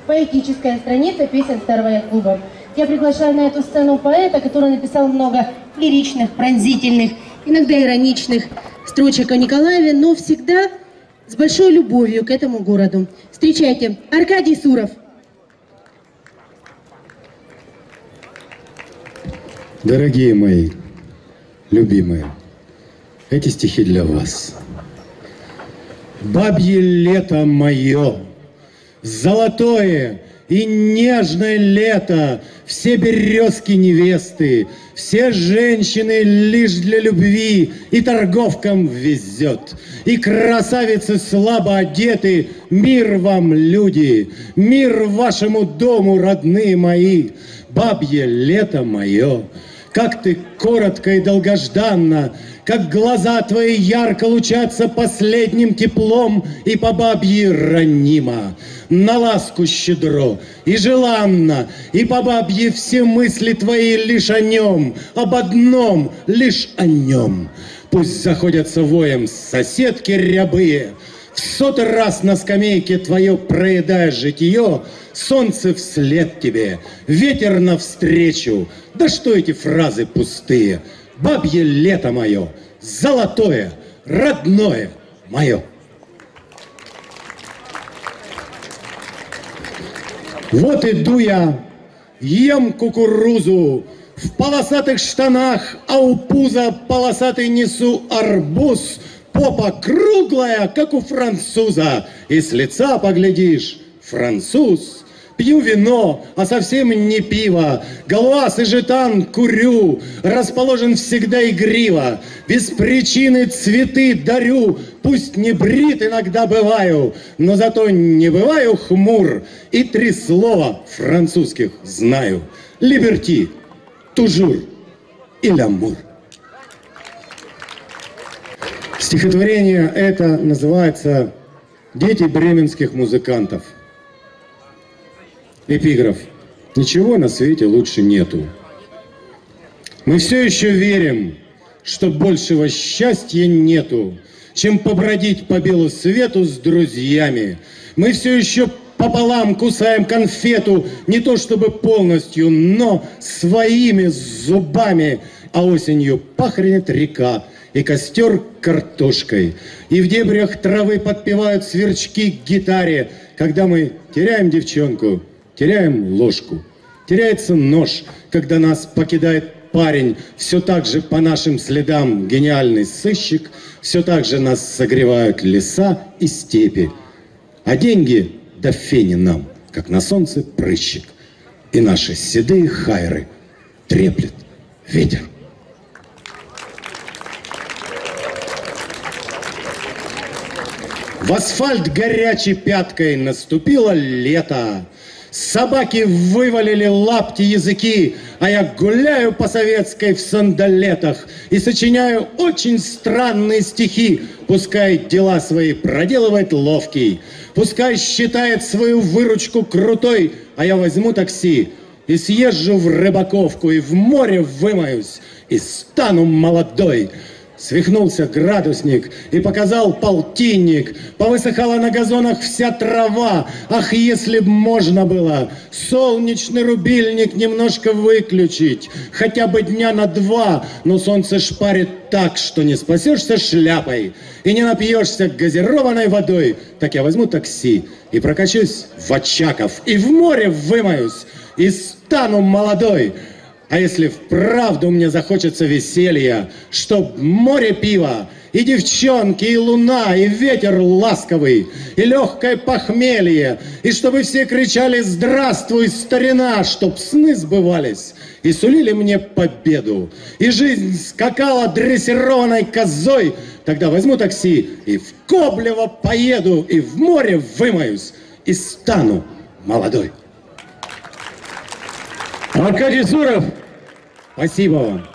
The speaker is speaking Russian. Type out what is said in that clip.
Поэтическая страница песен Старого Яхт-клуба. Я приглашаю на эту сцену поэта, который написал много лиричных, пронзительных, иногда ироничных строчек о Николаеве, но всегда с большой любовью к этому городу. Встречайте, Аркадий Суров. Дорогие мои, любимые, эти стихи для вас. Бабье лето мое, золотое и нежное лето, все березки невесты, все женщины лишь для любви, и торговкам везет, и красавицы слабо одеты. Мир вам, люди, мир вашему дому, родные мои. Бабье лето мое, как ты коротко и долгожданно, как глаза твои ярко лучатся последним теплом, и по бабье ранимо, на ласку щедро и желанно, и по бабье все мысли твои лишь о нем, об одном, лишь о нем. Пусть заходятся воем соседки рябые, в 100-й раз на скамейке твое проедая житье, солнце вслед тебе, ветер навстречу. Да что эти фразы пустые? Бабье лето мое, золотое, родное мое. Вот иду я, ем кукурузу, в полосатых штанах, а у пуза полосатый несу арбуз. Попа круглая, как у француза, и с лица поглядишь, француз. Пью вино, а совсем не пиво, галуаз и жетан курю, расположен всегда игриво, без причины цветы дарю, пусть не брит иногда бываю, но зато не бываю хмур, и 3 слова французских знаю: либерти, тужур и лямур. Стихотворение это называется «Дети бременских музыкантов». Эпиграф. Ничего на свете лучше нету. Мы все еще верим, что большего счастья нету, чем побродить по белу свету с друзьями. Мы все еще пополам кусаем конфету, не то чтобы полностью, но своими зубами. А осенью пахнет река, и костер картошкой, и в дебрях травы подпевают сверчки к гитаре. Когда мы теряем девчонку, теряем ложку, теряется нож, когда нас покидает парень. Все так же по нашим следам гениальный сыщик, все так же нас согревают леса и степи. А деньги до фени нам, как на солнце прыщик, и наши седые хайры треплет ветер. В асфальт горячей пяткой наступило лето. Собаки вывалили лапти языки, а я гуляю по советской в сандалетах и сочиняю очень странные стихи. Пускай дела свои проделывает ловкий, пускай считает свою выручку крутой, а я возьму такси и съезжу в Рыбаковку, и в море вымоюсь, и стану молодой. Свихнулся градусник и показал полтинник. Повысыхала на газонах вся трава. Ах, если б можно было солнечный рубильник немножко выключить, хотя бы дня на 2, но солнце шпарит так, что не спасешься шляпой и не напьешься газированной водой. Так я возьму такси и прокачусь в Очаков, и в море вымоюсь, и стану молодой. А если вправду мне захочется веселья, чтоб море пива, и девчонки, и луна, и ветер ласковый, и легкое похмелье, и чтобы все кричали «Здравствуй, старина!», чтоб сны сбывались и сулили мне победу, и жизнь скакала дрессированной козой, тогда возьму такси и в Коблево поеду, и в море вымоюсь, и стану молодой. Аркадий Суров, спасибо вам.